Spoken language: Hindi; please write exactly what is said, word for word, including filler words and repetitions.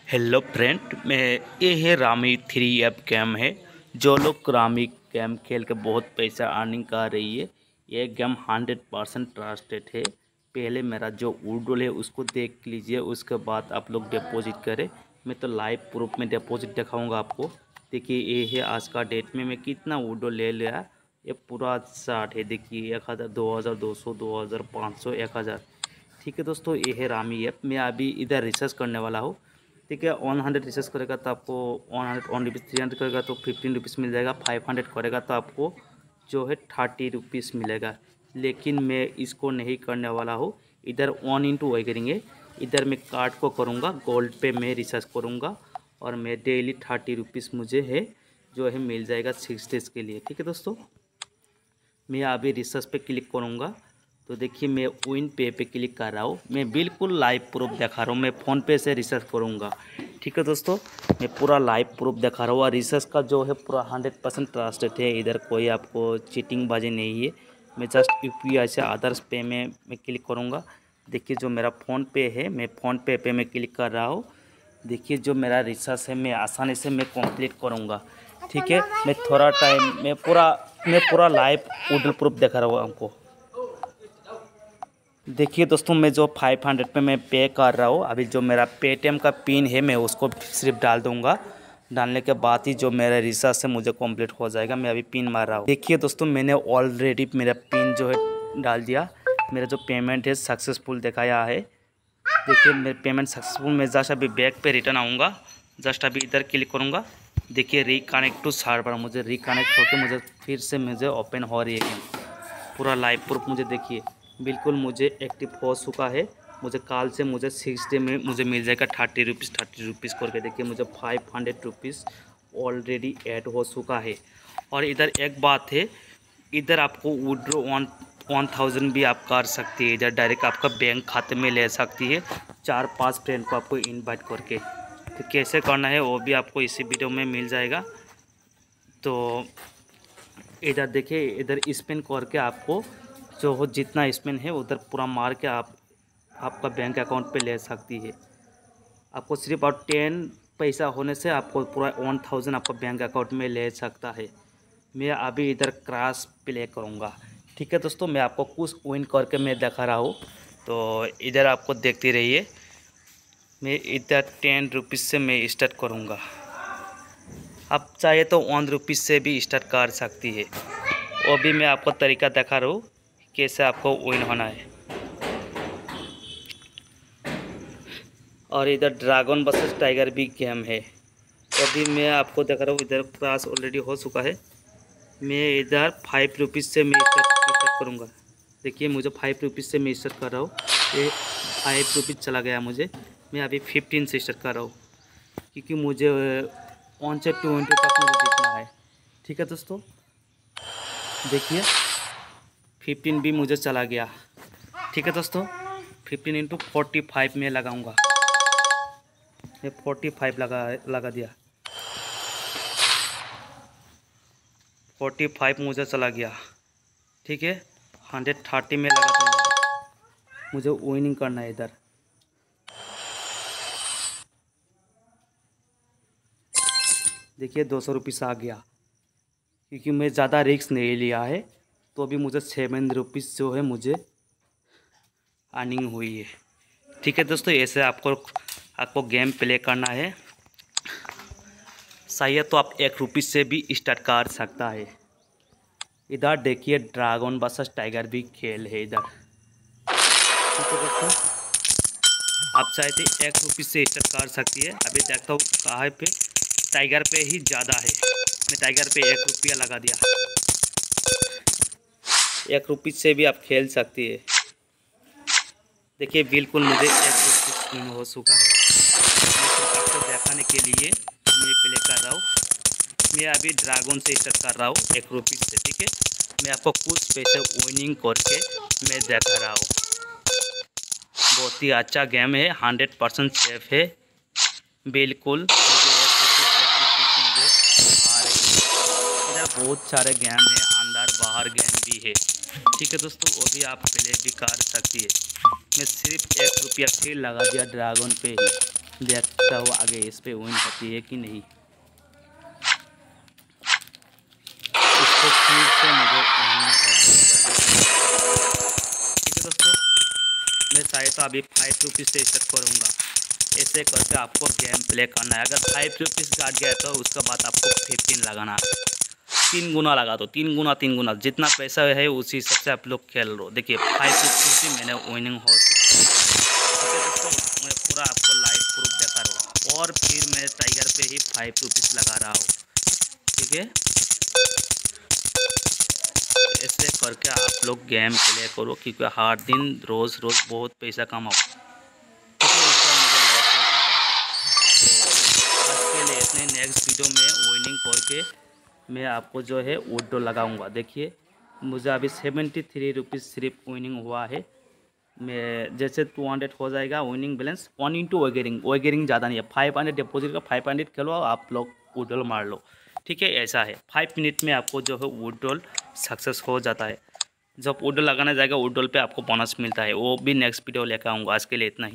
हेलो फ्रेंड, मैं ये है रामी थ्री ऐप गेम है। जो लोग रामी गेम खेल के बहुत पैसा अर्निंग कर रही है, ये गेम हंड्रेड परसेंट ट्रस्टेड है। पहले मेरा जो वुडरोल है उसको देख लीजिए, उसके बाद आप लोग डिपॉजिट करें। मैं तो लाइव प्रूफ में डिपॉजिट दिखाऊंगा आपको। देखिए ये है आज का डेट में मैं कितना वुडरोल ले लिया। ये पूरा साठ है। देखिए एक हज़ार, दो हज़ार दो सौ, दो हज़ार पाँच सौ, एक हज़ार। ठीक है दोस्तों, ये है रामी ऐप। मैं अभी इधर रिसर्च करने वाला हूँ। ठीक है, वन हंड्रेड रिसर्च करेगा तो आपको one hundred one rupees, three hundred करेगा तो फिफ्टीन रुपीज़ मिल जाएगा, फाइव हंड्रेड करेगा तो आपको जो है थर्टी रुपीज़ मिलेगा। लेकिन मैं इसको नहीं करने वाला हूँ। इधर वन इंटू वही करेंगे। इधर मैं कार्ड को करूँगा, गोल्ड पे मैं रिसर्च करूँगा और मैं डेली थर्टी रुपीज़ मुझे है जो है मिल जाएगा सिक्स डेज़ के लिए। ठीक है दोस्तों, मैं अभी रिसर्च पे क्लिक करूँगा तो देखिए मैं विन पे पे क्लिक कर रहा हूँ। मैं बिल्कुल लाइव प्रूफ दिखा रहा हूँ। मैं फ़ोन पे से रिसर्च करूँगा। ठीक है दोस्तों, मैं पूरा लाइव प्रूफ दिखा रहा हूँ और रिसर्च का जो है पूरा हंड्रेड परसेंट ट्रस्टेड है। इधर कोई आपको चीटिंग बाजी नहीं है। मैं जस्ट यू पी आई से अदर्स पे में मैं क्लिक करूँगा। देखिए जो मेरा फ़ोन पे है, मैं फ़ोन पे पे मैं क्लिक कर रहा हूँ। देखिए जो मेरा रिसर्च है मैं आसानी से मैं कंप्लीट करूँगा। ठीक है, मैं थोड़ा टाइम मैं पूरा मैं पूरा लाइव वुडरोल प्रूफ दिखा रहा हूँ आपको। देखिए दोस्तों, मैं जो फाइव हंड्रेड पे मैं पे कर रहा हूँ, अभी जो मेरा पेटीएम का पिन है मैं उसको सिर्फ डाल दूँगा। डालने के बाद ही जो मेरा रिसर्च है मुझे कंप्लीट हो जाएगा। मैं अभी पिन मार रहा हूँ। देखिए दोस्तों, मैंने ऑलरेडी मेरा पिन जो है डाल दिया। मेरा जो पेमेंट है सक्सेसफुल दिखाया है। देखिए मेरे पेमेंट सक्सेसफुल। मैं जस्ट अभी बैक पे रिटर्न आऊँगा। जस्ट अभी इधर क्लिक करूँगा। देखिए रिकनेक्ट टू सर्वर, मुझे रिकनेक्ट होकर मुझे फिर से मुझे ओपन हो रही है गेम। पूरा लाइव प्रूफ मुझे देखिए बिल्कुल मुझे एक्टिव हो चुका है। मुझे कल से मुझे सिक्स डे में मुझे मिल जाएगा थर्टी रुपीज़ थर्टी रुपीज़ करके। देखिए मुझे five hundred rupees already add हो चुका है। और इधर एक बात है, इधर आपको विड्रॉ वन वन थाउजेंड भी आप कर सकती है। इधर डायरेक्ट आपका बैंक खाते में ले सकती है, चार पांच फ्रेंड को आपको इनवाइट करके। तो कैसे करना है वो भी आपको इसी वीडियो में मिल जाएगा। तो इधर देखिए, इधर स्पिन करके आपको जो हो जितना स्पिन है उधर पूरा मार के आप आपका बैंक अकाउंट पे ले सकती है। आपको सिर्फ और टेन पैसा होने से आपको पूरा वन थाउजेंड आपका बैंक अकाउंट में ले सकता है। मैं अभी इधर क्रॉस प्ले करूँगा। ठीक है दोस्तों, मैं आपको कुछ विन करके मैं दिखा रहा हूँ, तो इधर आपको देखते रहिए। मैं इधर टेन रुपीज़ से मैं स्टार्ट करूँगा। आप चाहे तो वन रुपीज़ से भी स्टार्ट कर सकती है। वो भी मैं आपको तरीका दिखा रहा हूँ कैसे आपको विन होना है। और इधर ड्रैगन वर्सेस टाइगर भी गेम है, तो अभी मैं आपको दिखा रहा हूँ। इधर क्रॉस ऑलरेडी हो चुका है। मैं इधर फाइव रुपीज़ से मैं स्टार्ट स्टार्ट करूँगा। देखिए मुझे फाइव रुपीज़ से मैं स्टार्ट कर रहा हूँ। ये फाइव रुपीज़ चला गया मुझे। मैं अभी फिफ्टीन से स्टार्ट कर रहा हूँ, क्योंकि मुझे वन से ट्वेंटी तक मुझे जीतना है। ठीक है दोस्तों, देखिए फिफ्टीन भी मुझे चला गया। ठीक है दोस्तों, फिफ्टीन इंटू फोर्टी फाइव में लगाऊँगा। मैं फोर्टी फाइव लगा लगा दिया। फोर्टी फाइव मुझे चला गया। ठीक है, हंड्रेड थर्टी में लगा दूँगा। मुझे विनिंग करना है इधर। देखिए दो सौ रुपीज़ आ गया, क्योंकि मैं ज़्यादा रिस्क नहीं लिया है। तो अभी मुझे सेवन रुपीज़ जो है मुझे अर्निंग हुई है। ठीक है दोस्तों, ऐसे आपको आपको गेम प्ले करना है। सही है तो आप एक रुपीज़ से भी स्टार्ट कर सकता है। इधर देखिए ड्रैगन वर्सेस टाइगर भी खेल है इधर। ठीक है दोस्तों, आप चाहते एक रुपीज़ से स्टार्ट कर सकती है। अभी देखता हूँ कहाँ पे टाइगर पे ही ज़्यादा है। मैं टाइगर पे एक रुपया लगा दिया। एक रुपीज़ से भी आप खेल सकती है। देखिए बिल्कुल मुझे एक रुपीज़ हो चुका है। मैं सिर्फ आपको दिखाने के लिए मैं प्ले कर रहा हूँ। मैं अभी ड्रैगन से स्टार्ट कर रहा हूँ एक रुपीज़ से। ठीक है, मैं आपको कुछ पैसे विनिंग करके मैं दिखा रहा हूँ। बहुत ही अच्छा गेम है, हंड्रेड परसेंट सेफ है बिल्कुल। मुझे मुझे आ रही है। इधर बहुत सारे गेम है, अंदर बाहर गेम भी है। ठीक है दोस्तों, वो भी आप प्ले भी कर सकती है। मैं सिर्फ एक रुपया फिर लगा दिया ड्रैगन पे ही। देखता हूँ आगे इस पे विन होती है कि नहीं। इसको फिर से मुझे ठीक है दोस्तों, मैं चाहे तो अभी फाइव रुपीज़ से स्टार्ट करूँगा। ऐसे करके आपको गेम प्ले करना है। अगर फाइव रुपीज़ काट गया तो उसके बाद आपको फिफ्टीन लगाना है। तीन गुना लगा दो, तीन गुना तीन गुना जितना पैसा है उसी हिसाब से आप लोग खेल लो। देखिए फाइव रुपीज़ ही मैंने विनिंग हो चुकी है। ठीक है दोस्तों, मैं पूरा आपको लाइव प्रूफ दिखा रहा हूँ और फिर मैं टाइगर पे ही फाइव रुपीज़ लगा रहा हूँ। ठीक है, ऐसे करके आप लोग गेम प्ले करो, क्योंकि हर दिन रोज़ रोज़ बहुत पैसा कमाओ। ठीक है, इसका मुझे लॉस हो चुका है। तो आज के लिए इतने, नेक्स्ट वीडियो में विनिंग करके मैं आपको जो है वुडो लगाऊंगा। देखिए मुझे अभी सेवेंटी थ्री रुपीज़ सिर्फ विनिंग हुआ है। मैं जैसे टू हंड्रेड हो जाएगा winning balance, one into wagering wagering ज़्यादा नहीं है। फाइव हंड्रेड डिपोजिट का फाइव हंड्रेड खेलो आप लोग वुडोल मार लो। ठीक है, ऐसा है फाइव मिनट में आपको जो है वुडोल सक्सेस हो जाता है। जब वुडोल लगाने जाएगा वुडोल पे आपको बोनस मिलता है, वो भी नेक्स्ट वीडियो लेकर आऊँगा। आज के लिए इतना ही।